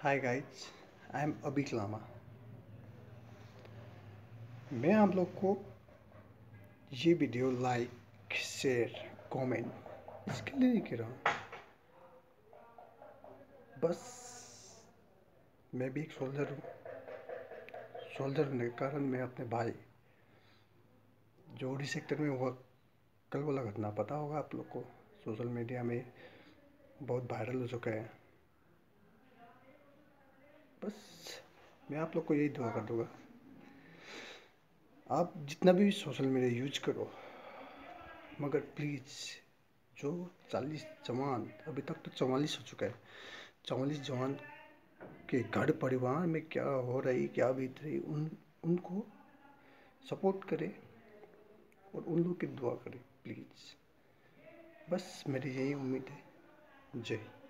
Hi guys, I am अभी लामा। मैं आप लोग को ये वीडियो लाइक, शेयर, कमेंट इसके लिए नहीं कह रहा हूँ। बस मैं भी एक सोल्जर हूँ। सोल्जर होने के कारण मैं अपने भाई जो उड़ी सेक्टर में हुआ कल वाला घटना पता होगा आप लोग को, सोशल मीडिया में बहुत वायरल हो चुका है। बस मैं आप लोग को यही दुआ कर दूँगा, आप जितना भी सोशल मीडिया यूज करो, मगर प्लीज़ जो 40 जवान, अभी तक तो 44 हो चुका है, 44 जवान के घर परिवार में क्या हो रही, क्या बीत रही, उनको सपोर्ट करें और उन लोग की दुआ करें प्लीज़। बस मेरी यही उम्मीद है। जय हिंद।